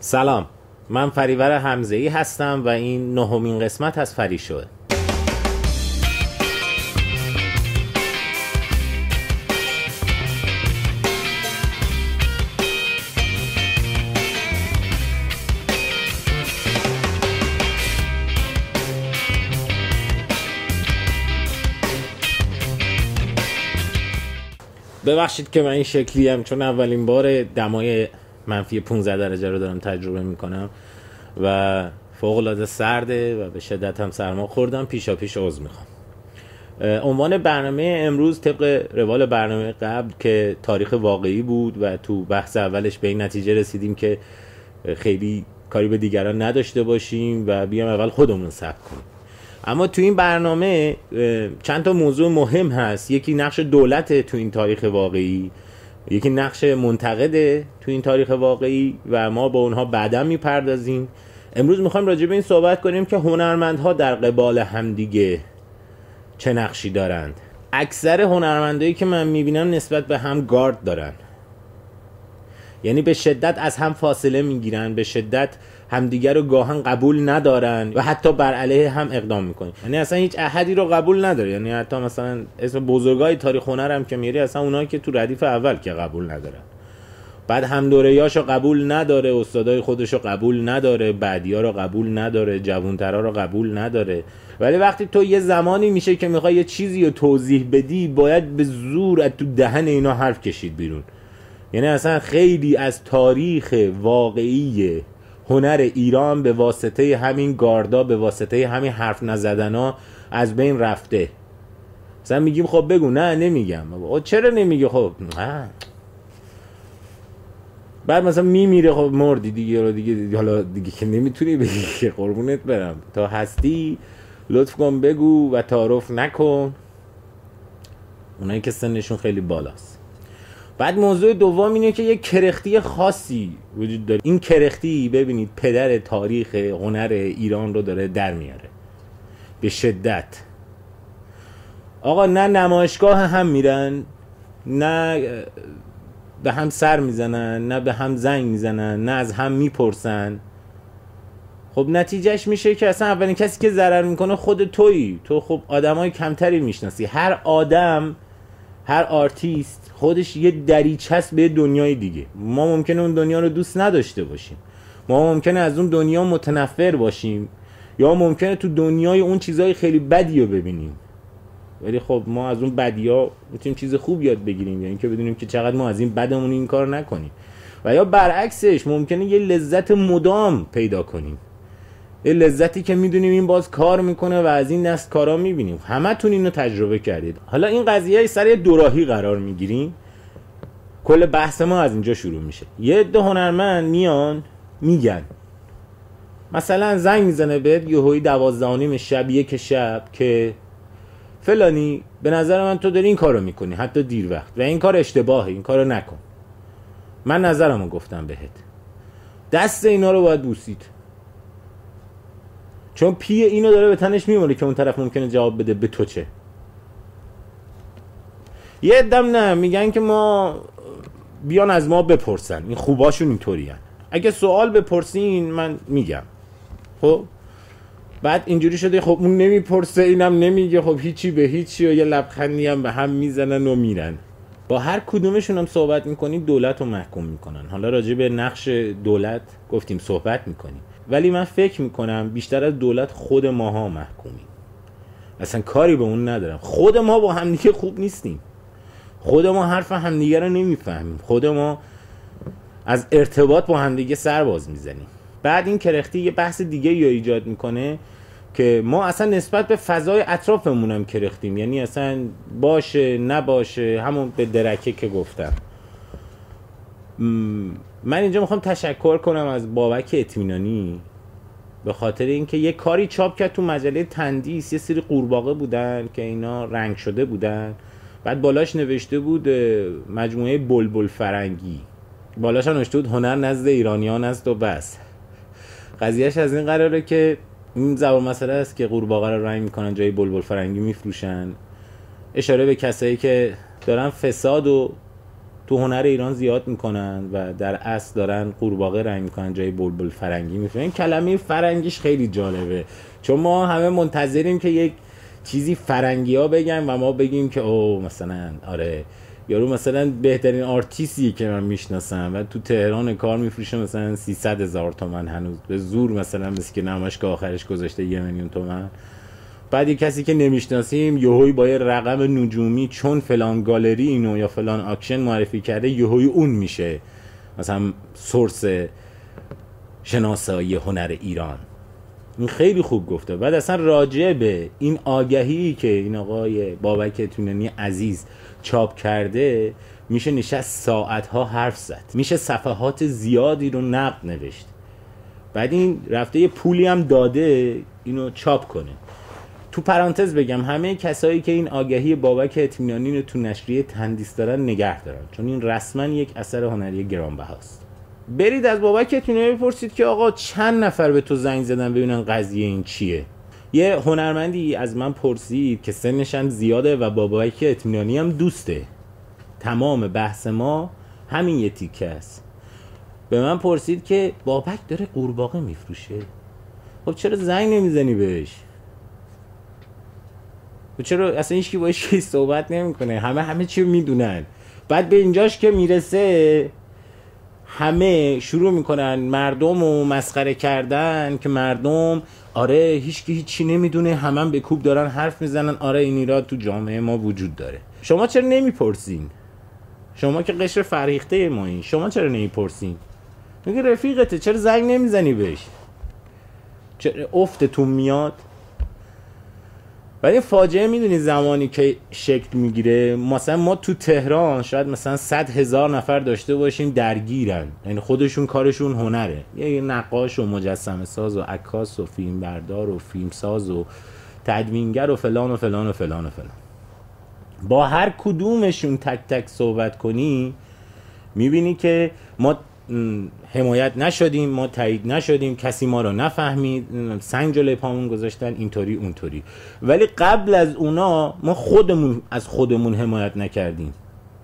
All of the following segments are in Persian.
سلام، من فریور حمزه‌ای هستم و این نهمین قسمت از فری شوه. ببخشید که من این شکلیم، چون اولین بار دمای منفی 15 درجه رو دارم تجربه میکنم و فوق‌العاده سرده و به شدت هم سرما خوردم. پیشا پیش عذر میخوام. عنوان برنامه امروز طبق روال برنامه قبل که تاریخ واقعی بود و تو بحث اولش به این نتیجه رسیدیم که خیلی کاری به دیگران نداشته باشیم و بیام اول خودمون ثبت کنیم. اما تو این برنامه چند تا موضوع مهم هست. یکی نقش دولت تو این تاریخ واقعی، یکی نقش منتقده تو این تاریخ واقعی و ما با اونها بعدا میپردازیم. امروز میخوایم راجع به این صحبت کنیم که هنرمندها در قبال همدیگه چه نقشی دارند. اکثر هنرمندایی که من میبینم نسبت به هم گارد دارن، یعنی به شدت از هم فاصله میگیرن، به شدت همدیگر رو گاهن قبول ندارن و حتی بر علیه هم اقدام میکنن. یعنی اصلا هیچ احدی رو قبول نداره. یعنی حتی مثلا اسم بزرگای تاریخ هنر هم که میاری، اصلا اونایی که تو ردیف اول که قبول ندارن، بعد هم دوره‌یاشو قبول نداره، استادای خودشو قبول نداره، بعدی‌ها رو قبول نداره، جوان‌ترا رو قبول نداره. ولی وقتی تو یه زمانی میشه که میخوای یه چیزی رو توضیح بدی، باید به زور از تو دهن اینا حرف کشید بیرون. یعنی اصلا خیلی از تاریخ واقعی هنر ایران به واسطه همین گاردا، به واسطه همین حرف نزدنا از بین رفته. مثلا میگیم خب بگو، نه نمیگم. چرا نمیگی؟ خب بعد مثلا میمیره، خب مردی دیگه رو دیگه، حالا دیگه که نمیتونی بگی که قربونت برم، تا هستی لطف کن بگو و تعارف نکن. اونایی که سنشون خیلی بالاست. بعد موضوع دوم اینه که یک کرختی خاصی وجود داره. این کرختی ببینید پدر تاریخ هنر ایران رو داره در میاره به شدت. آقا نه نمایشگاه هم میرن، نه به هم سر میزنن، نه به هم زنگ میزنن، نه از هم میپرسن. خب نتیجهش میشه که اصلا اولین کسی که ضرر میکنه خود تویی. تو خب آدمای کمتری میشناسی. هر آدم، هر آرتیست خودش یه دریچه است به دنیای دیگه. ما ممکنه اون دنیا رو دوست نداشته باشیم، ما ممکنه از اون دنیا متنفر باشیم، یا ممکنه تو دنیای اون چیزای خیلی بدی رو ببینیم، ولی خب ما از اون بدی‌ها میتونیم چیز خوب یاد بگیریم، یعنی اینکه بدونیم که چقدر ما از این بدمون این کار نکنیم. و یا برعکسش ممکنه یه لذت مدام پیدا کنیم، یه لذتی که میدونیم این باز کار میکنه و از این دست کارا میبینیم. همتون اینو تجربه کردید. حالا این قضیه سر یه دوراهی قرار میگیریم. کل بحث ما از اینجا شروع میشه. یه عده هنرمند میان میگن، مثلا زنگ میزنه بهت یهویی 12:30 شب، 1 شب، که فلانی به نظر من تو داری این کارو میکنی، حتی دیر وقت، و این کار اشتباهه، این کارو نکن. من نظرمو گفتم بهت. دست اینا رو باید بوسید، چون پی اینو داره به تنش میمونه که اون طرف ممکنه جواب بده به تو چه. یه عدم نه، میگن که ما بیان از ما بپرسن، این خوباشون اینطوری هن. اگه سوال بپرسین من میگم. خب بعد اینجوری شده خب اون نمیپرسه، اینم نمیگه، خب هیچی به هیچی، و یه لبخندی هم به هم میزنن و میرن. با هر کدومشون هم صحبت میکنیم دولت رو محکوم میکنن. حالا راجع به نقش دولت گفتیم صحبت میکنیم، ولی من فکر میکنم بیشتر از دولت خود ماها محکومیم. اصلا کاری به اون ندارم. خود ما با همدیگه خوب نیستیم، خود ما حرف همدیگه رو نمیفهمیم، خود ما از ارتباط با همدیگه سر باز میزنیم. بعد این کرختی یه بحث دیگه یا ایجاد میکنه که ما اصلا نسبت به فضای اطرافمون هم کرختیم. یعنی اصلا باشه نباشه، همون به درکه که گفتم. من اینجا میخوام تشکر کنم از بابک اطمینانی، به خاطر اینکه یه کاری چاپ کرد تو مجله تندیس. یه سری قورباغه بودن که اینا رنگ شده بودن، بعد بالاش نوشته بود مجموعه بلبل فرنگی، بالاش نوشته بود هنر نزد ایرانیان است و بس. قضیهش از این قراره که این زبان مسئله است که قورباغه رو رنگ میکنن، جای بلبل فرنگی میفروشن. اشاره به کسایی که دارن فساد و تو هنر ایران زیاد میکنن و در اصل دارن قورباغه رنگ میکنن جای بلبل فرنگی میفرن. این کلمه فرنگیش خیلی جالبه، چون ما همه منتظریم که یک چیزی فرنگی ها بگن و ما بگیم که او مثلا آره یارو مثلا بهترین آرتیستی که من میشناسم و تو تهران کار میفروشه مثلا 300,000 تومان هنوز به زور، مثلا مثل که نمایشگاه آخرش گذاشته 1,000,000 تومان. بعد یه کسی که نمیشناسیم یهویی با یه رقم نجومی چون فلان گالری اینو یا فلان اکشن معرفی کرده یهویی اون میشه مثلا سورس شناسایی هنر ایران. این خیلی خوب گفته. بعد اصلا راجع به این آگهی که این آقای بابک اطمینانی عزیز چاپ کرده میشه نشست ساعتها حرف زد، میشه صفحات زیادی رو نقد نوشت. بعد این رفته یه پولی هم داده اینو چاپ کنه. تو پرانتز بگم همه کسایی که این آگهی بابک اطمینانی رو تو نشریه تندیس دارن نگه دارن، چون این رسما یک اثر هنری گرانبهاست. برید از بابک اطمینانی بپرسید که آقا چند نفر به تو زنگ زدن ببینن قضیه این چیه. یه هنرمندی از من پرسید که سنش هم زیاده و بابک اطمینانی هم دوسته، تمام بحث ما همین یه تیکه است. به من پرسید که بابک داره قورباغه میفروشه، خب چرا زنگ نمیزنی بهش؟ چرا اصلا هیچکی باهاش صحبت نمیکنه؟ همه چی میدونن. بعد به اینجاش که میرسه همه شروع میکنن مردم رو مسخره کردن که مردم آره هیچکی هیچی نمیدونه، همه به کوب دارن حرف میزنن، آره این ایراد تو جامعه ما وجود داره. شما چرا نمیپرسین؟ شما که قشر فرهیخته ما این، شما چرا نمیپرسین؟ میگه رفیقته، چرا زنگ نمیزنی بهش؟ چرا افتتون میاد؟ ولی فاجعه میدونی زمانی که شکل میگیره، مثلا ما تو تهران شاید مثلا 100,000 نفر داشته باشیم درگیرن، یعنی خودشون کارشون هنره، یه نقاش و مجسمه ساز و عکاس و فیلم بردار و فیلم ساز و تدوینگر و فلان و فلان و فلان و فلان. با هر کدومشون تک تک صحبت کنی میبینی که ما حمایت نشدیم، ما تایید نشدیم، کسی ما رو نفهمید، سنگ جلوی پامون گذاشتن، اینطوری اونطوری. ولی قبل از اونا ما خودمون از خودمون حمایت نکردیم.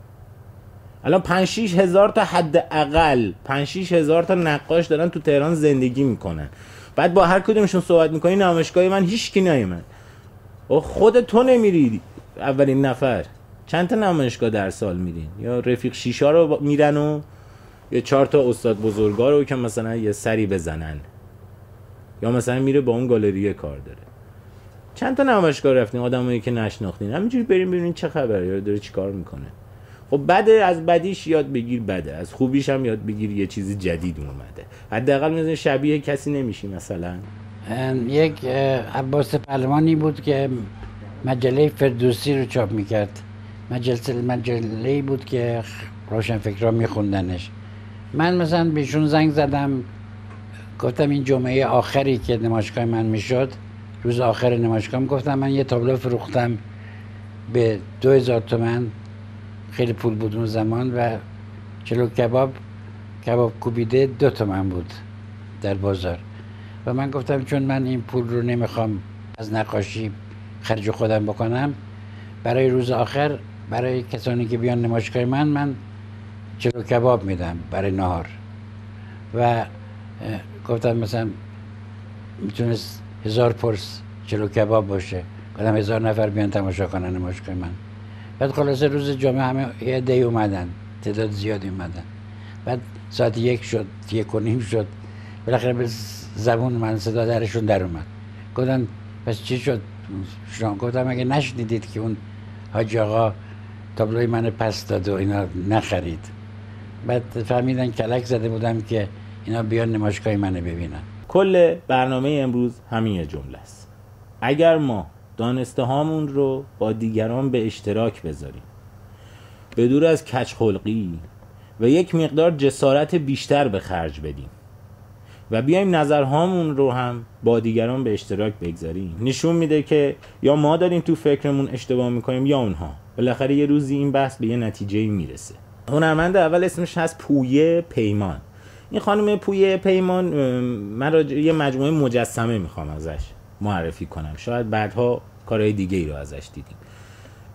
الان 5-6 هزار تا حداقل 5-6 هزار تا نقاش دارن تو تهران زندگی میکنن. بعد با هر کدومشون صحبت میکنی نمایشگاه من هیچکی نیومد. خود تو نمیری اولین نفر، چند تا نمایشگاه در سال میرین؟ یا رفیق شیشا رو میرن و یا 4 تا استاد بزرگا رو که مثلا یه سری بزنن، یا مثلا میره با اون گالری کار داره. چند تا نمایشگاه رفتین آدمایی که نشناختین، همینجوری بریم ببینین چه خبره، یا داره چیکار میکنه. خب بده، از بدیش یاد بگیر، بده از خوبیش هم یاد بگیر، یه چیزی جدید اومده، حداقل مثلا شبیه کسی نمیشی. مثلا یک عباس پهلوانی بود که مجله فردوسی رو چاپ میکرد، مجله‌ای بود که روشنفکرا میخوندنش. من مثلا بهشون زنگ زدم، گفتم این جمعه آخری که نمایشگاه من میشد، روز آخر نمایشگاه، گفتم من یه تابلو فروختم به 2,000 تومان، خیلی پول بود اون زمان، و چلو کباب کوبیده 2 تومن بود در بازار. و من گفتم چون من این پول رو نمیخوام از نقاشی خرج خودم بکنم، برای روز آخر برای کسانی که بیان نمایشگاه من چلو کباب میدم برای نهار. و گفتم مثلا میتونست 1000 پرس چلو کباب باشه، گفتم 1000 نفر بیان تماشا کنن نمایشگاه من. بعد خلاصه روز جمعه همه یه عده‌ای اومدن، تعداد زیادی اومدن. بعد ساعت 1 شد، 1:30 شد، بالاخره به زبون من صدا درشون در اومد. گفتن پس چی شد شما؟ گفتم اگه نشنیدید که اون حاج آقا تابلوی من پس داد و اینا نخرید. بعد فهمیدن کلک زده بودم که اینا بیان نمایشگاه منو ببینن. کل برنامه امروز همین یه جمله است. اگر ما دانسته هامون رو با دیگران به اشتراک بذاریم، به دور از کج خلقی و یک مقدار جسارت بیشتر به خرج بدیم و بیایم نظرهامون رو هم با دیگران به اشتراک بگذاریم، نشون میده که یا ما داریم تو فکرمون اشتباه میکنیم یا اونها. بالاخره یه روزی این بحث به یه نتیجه میرسه. هنرمند اول اسمش هست پویه پیمان. این خانم پویه پیمان، من یه مجموعه مجسمه میخوام ازش معرفی کنم، شاید بعدها کارهای دیگه ای رو ازش دیدیم.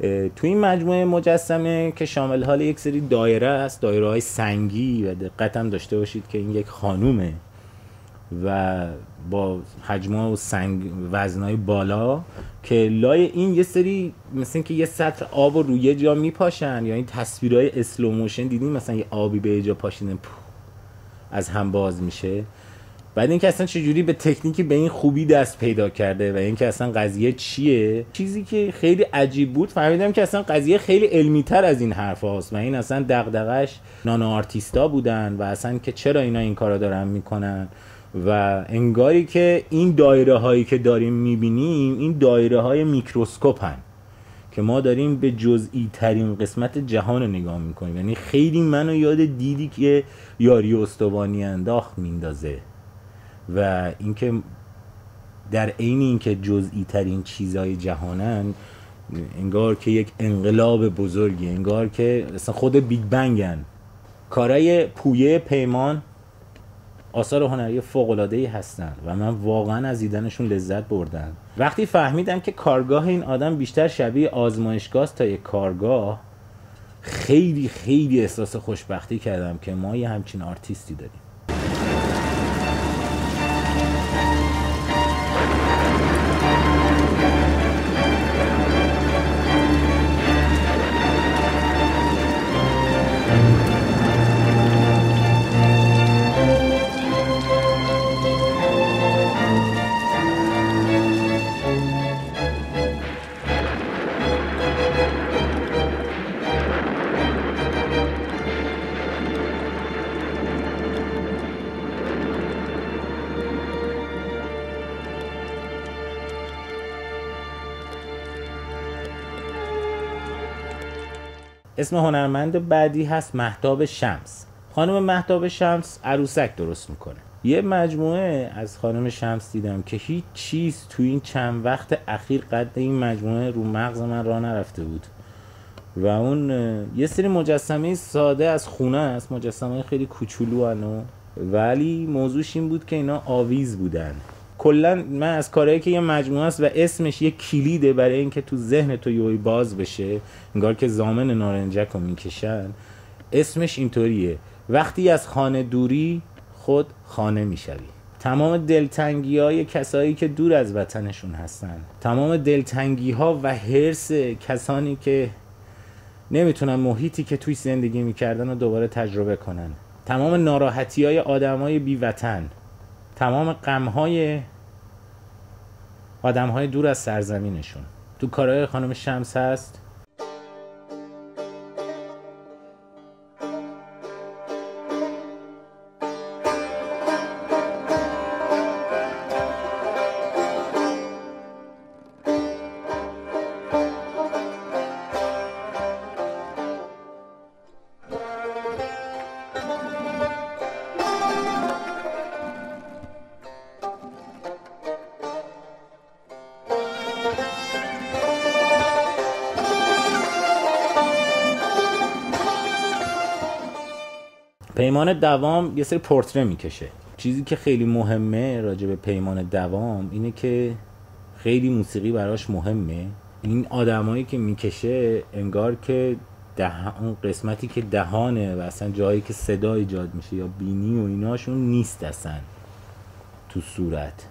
تو این مجموعه مجسمه که شامل حال یک سری دایره است، دایره های سنگی، و دقت هم داشته باشید که این یک خانومه و با حجم‌ها و وزنهای بالا که لای این یه سری مثل این که یه سطر آب رو یه جا میپاشن، یا این تصویرهای اسلو موشن دیدین مثلا یه آبی به یه جا پاشیدن از هم باز میشه. بعد اینکه اصلا چجوری به تکنیکی به این خوبی دست پیدا کرده و اینکه اصلا قضیه چیه، چیزی که خیلی عجیب بود، فهمیدم که اصلا قضیه خیلی علمی تر از این حرف هاست و این اصلا دغدغش نانو آرتیستا بودن و اصلا که چرا اینا این کارا دارن میکنن و انگاری که این دایره هایی که داریم میبینیم این دایره های میکروسکوپ هن که ما داریم به جزئی ترین قسمت جهان نگاه میکنیم. یعنی خیلی منو یاد دیدی که یاری استوانی انداخت میندازه و اینکه در عین اینکه جزئی ترین چیزهای جهانن، انگار که یک انقلاب بزرگی، انگار که مثلا خود بیگ بنگن. کارهای پویه پیمان آثار هنری فوق‌العاده‌ای هستن و من واقعا از دیدنشون لذت بردم. وقتی فهمیدم که کارگاه این آدم بیشتر شبیه آزمایشگاه است تا یک کارگاه، خیلی خیلی احساس خوشبختی کردم که ما یه همچین آرتیستی داریم. اسم هنرمند بعدی هست مهتاب شمس. خانم مهتاب شمس عروسک درست میکنه. یه مجموعه از خانم شمس دیدم که هیچ چیز تو این چند وقت اخیر قد این مجموعه رو مغز من راه نرفته بود و اون یه سری مجسمه ساده از خونه است، مجسمه خیلی کوچولو هنو، ولی موضوعش این بود که اینا آویز بودن. کلا من از کارهایی که یه مجموعه است و اسمش یه کلیده برای اینکه تو ذهن تو یوی باز بشه، انگار که زامن نارنجک رو میکشن، اسمش اینطوریه: وقتی از خانه دوری خود خانه میشوی. تمام دلتنگی های کسایی که دور از وطنشون هستن، تمام دلتنگی ها و حرص کسانی که نمیتونن محیطی که توی زندگی میکردن رو دوباره تجربه کنن، تمام ناراحتی های آدم های بی وطن، تمام غم های آدم های دور از سرزمینشون تو کارهای خانم شمس هست. پیمان دوام یه سری پورتره میکشه. چیزی که خیلی مهمه راجع به پیمان دوام اینه که خیلی موسیقی براش مهمه. این آدمایی که میکشه انگار که اون قسمتی که دهانه و اصلا جایی که صدا ایجاد میشه یا بینی و ایناشون نیست اصلا تو صورت.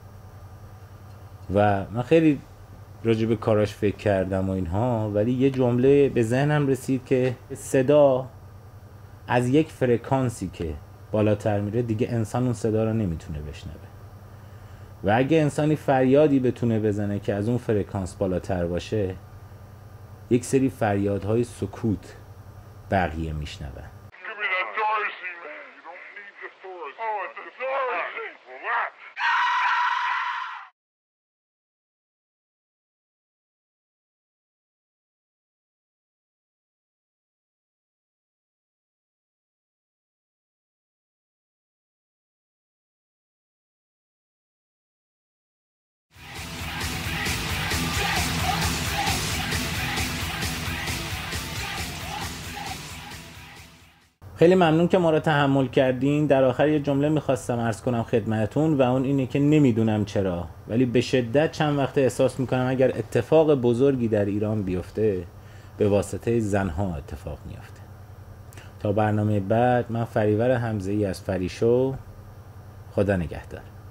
و من خیلی راجع به کاراش فکر کردم و اینها، ولی یه جمله به ذهنم رسید که صدا از یک فرکانسی که بالاتر میره دیگه انسان اون صدا رو نمیتونه بشنوه و اگه انسانی فریادی بتونه بزنه که از اون فرکانس بالاتر باشه، یک سری فریادهای سکوت بقیه میشنون. خیلی ممنون که ما را تحمل کردین. در آخر یه جمله میخواستم عرض کنم خدمتون و اون اینه که نمیدونم چرا ولی به شدت چند وقت احساس میکنم اگر اتفاق بزرگی در ایران بیفته به واسطه زنها اتفاق میفته. تا برنامه بعد، من فریور حمزه‌ای از فریشو. خدا نگهدار.